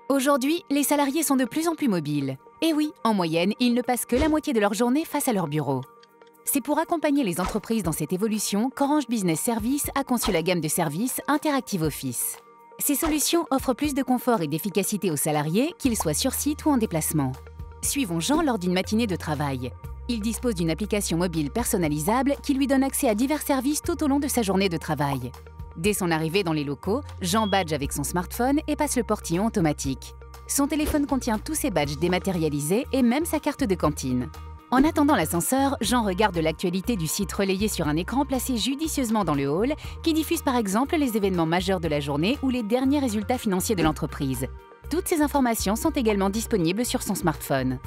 Aujourd'hui, les salariés sont de plus en plus mobiles. Et oui, en moyenne, ils ne passent que la moitié de leur journée face à leur bureau. C'est pour accompagner les entreprises dans cette évolution qu'Orange Business Services a conçu la gamme de services Interactive Office. Ces solutions offrent plus de confort et d'efficacité aux salariés, qu'ils soient sur site ou en déplacement. Suivons Jean lors d'une matinée de travail. Il dispose d'une application mobile personnalisable qui lui donne accès à divers services tout au long de sa journée de travail. Dès son arrivée dans les locaux, Jean badge avec son smartphone et passe le portillon automatique. Son téléphone contient tous ses badges dématérialisés et même sa carte de cantine. En attendant l'ascenseur, Jean regarde l'actualité du site relayée sur un écran placé judicieusement dans le hall qui diffuse par exemple les événements majeurs de la journée ou les derniers résultats financiers de l'entreprise. Toutes ces informations sont également disponibles sur son smartphone.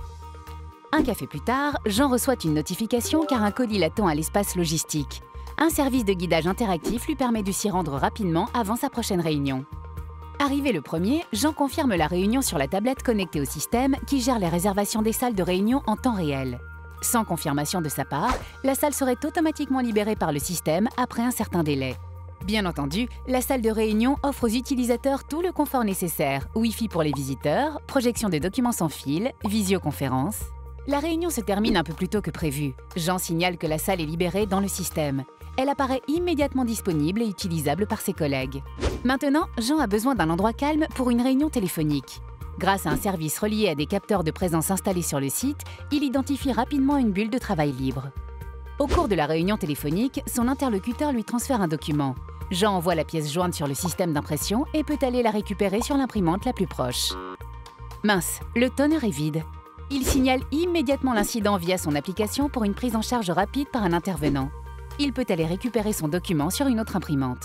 Un café plus tard, Jean reçoit une notification car un colis l'attend à l'espace logistique. Un service de guidage interactif lui permet de s'y rendre rapidement avant sa prochaine réunion. Arrivé le premier, Jean confirme la réunion sur la tablette connectée au système qui gère les réservations des salles de réunion en temps réel. Sans confirmation de sa part, la salle serait automatiquement libérée par le système après un certain délai. Bien entendu, la salle de réunion offre aux utilisateurs tout le confort nécessaire, Wi-Fi pour les visiteurs, projection de documents sans fil, visioconférence. La réunion se termine un peu plus tôt que prévu. Jean signale que la salle est libérée dans le système. Elle apparaît immédiatement disponible et utilisable par ses collègues. Maintenant, Jean a besoin d'un endroit calme pour une réunion téléphonique. Grâce à un service relié à des capteurs de présence installés sur le site, il identifie rapidement une bulle de travail libre. Au cours de la réunion téléphonique, son interlocuteur lui transfère un document. Jean envoie la pièce jointe sur le système d'impression et peut aller la récupérer sur l'imprimante la plus proche. Mince, le toner est vide. Il signale immédiatement l'incident via son application pour une prise en charge rapide par un intervenant. Il peut aller récupérer son document sur une autre imprimante.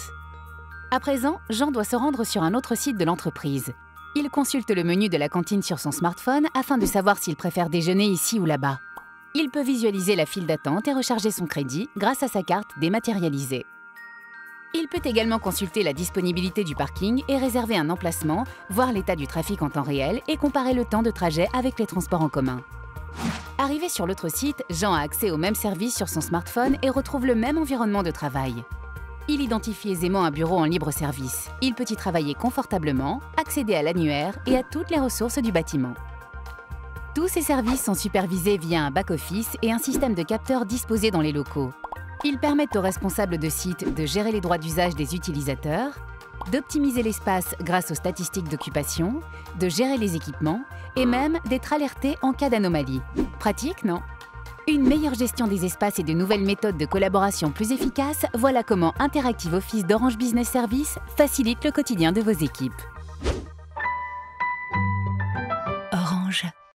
À présent, Jean doit se rendre sur un autre site de l'entreprise. Il consulte le menu de la cantine sur son smartphone afin de savoir s'il préfère déjeuner ici ou là-bas. Il peut visualiser la file d'attente et recharger son crédit grâce à sa carte dématérialisée. Il peut également consulter la disponibilité du parking et réserver un emplacement, voir l'état du trafic en temps réel et comparer le temps de trajet avec les transports en commun. Arrivé sur l'autre site, Jean a accès au même service sur son smartphone et retrouve le même environnement de travail. Il identifie aisément un bureau en libre service. Il peut y travailler confortablement, accéder à l'annuaire et à toutes les ressources du bâtiment. Tous ces services sont supervisés via un back-office et un système de capteurs disposés dans les locaux. Ils permettent aux responsables de site de gérer les droits d'usage des utilisateurs, d'optimiser l'espace grâce aux statistiques d'occupation, de gérer les équipements et même d'être alertés en cas d'anomalie. Pratique, non? Une meilleure gestion des espaces et de nouvelles méthodes de collaboration plus efficaces, voilà comment Interactive Office d'Orange Business Services facilite le quotidien de vos équipes. Orange.